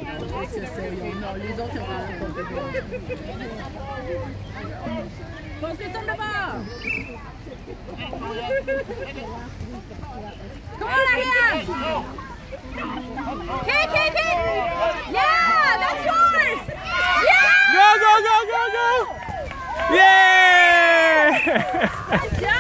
Les autres ont focus on the ball. Come on, Ariane. Kick, kick, kick. Yeah, that's yours. Yeah. Go, go, go, go, go. Yeah.